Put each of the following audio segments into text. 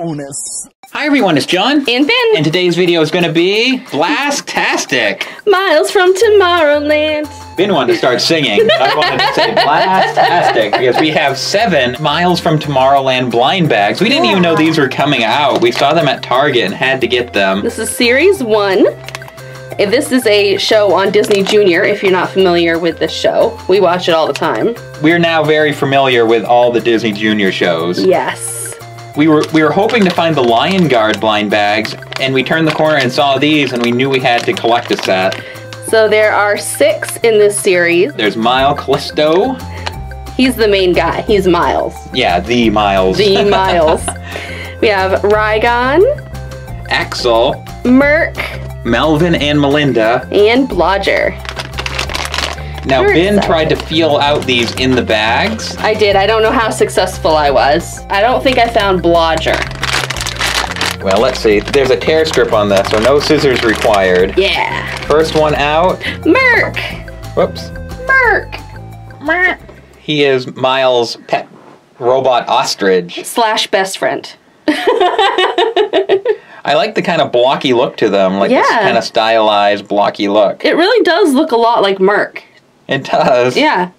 bonus. Hi everyone, it's John. And Ben. And today's video is going to be Blast-tastic. Miles from Tomorrowland. Ben wanted to start singing. I wanted to say Blast-tastic because we have 7 Miles from Tomorrowland blind bags. We didn't even know these were coming out. We saw them at Target and had to get them. This is Series 1. This is a show on Disney Junior, if you're not familiar with this show. We watch it all the time. We're now very familiar with all the Disney Junior shows. Yes. We were hoping to find the Lion Guard blind bags, and we turned the corner and saw these, and we knew we had to collect a set. So there are 6 in this series. There's Mile Callisto. He's the main guy. He's Miles. Yeah, the Miles. The Miles. We have Rygon, Axel, Merc, Melvin and Melinda, and Blodger. Now, Very Ben excited. tried to feel out these in the bags. I did. I don't know how successful I was. I don't think I found Blodger. Well, let's see. There's a tear strip on this, so no scissors required. Yeah. First one out. Merc. Whoops. Merc. He is Miles' pet robot ostrich. / best friend. I like the kind of blocky look to them, like this Yeah. kind of stylized blocky look. It really does look a lot like Merc. It does. Yeah.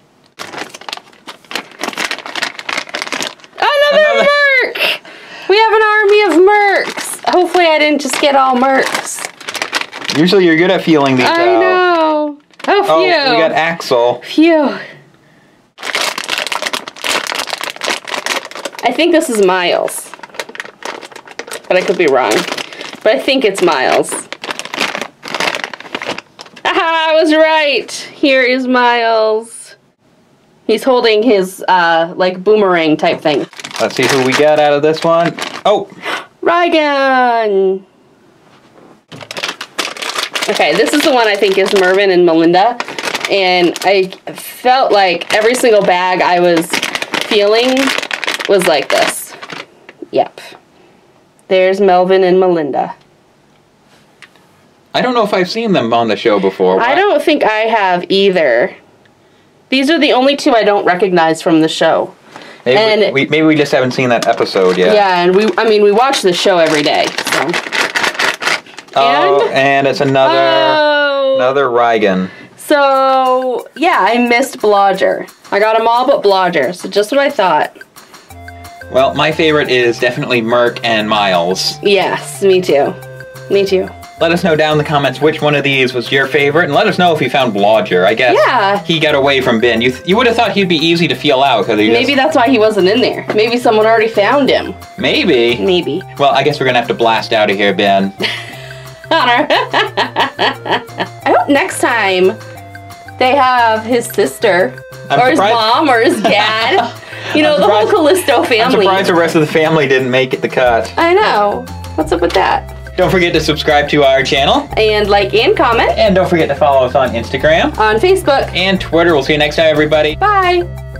Another Merc! We have an army of Mercs. Hopefully I didn't just get all Mercs. Usually you're good at feeling these out. I know. Oh, phew. Oh, we got Axel. Phew. I think this is Miles. But I could be wrong. But I think it's Miles. Aha, I was right. Here is Miles. He's holding his, like, boomerang type thing. Let's see who we got out of this one. Oh! Rygon! Okay, this is the one I think is Mervin and Melinda. And I felt like every single bag I was feeling was like this. Yep. There's Melvin and Melinda. I don't know if I've seen them on the show before. I don't think I have either. These are the only 2 I don't recognize from the show. Maybe we just haven't seen that episode yet. Yeah, and we watch the show every day, so. Oh, and it's another Rygon. So, yeah, I missed Blodger. I got them all but Blodger, so just what I thought. Well, my favorite is definitely Merc and Miles. Yes, me too. Me too. Let us know down in the comments which one of these was your favorite, and let us know if you found Blodger. I guess he got away from Ben. You would have thought he'd be easy to feel out. Maybe that's why he wasn't in there. Maybe someone already found him. Maybe. Maybe. Well, I guess we're going to have to blast out of here, Ben. I hope next time they have his sister, or his mom, or his dad. You know, the whole Callisto family. I'm surprised the rest of the family didn't make it the cut. I know. What's up with that? Don't forget to subscribe to our channel. And like and comment. And don't forget to follow us on Instagram. On Facebook. And Twitter. We'll see you next time, everybody. Bye.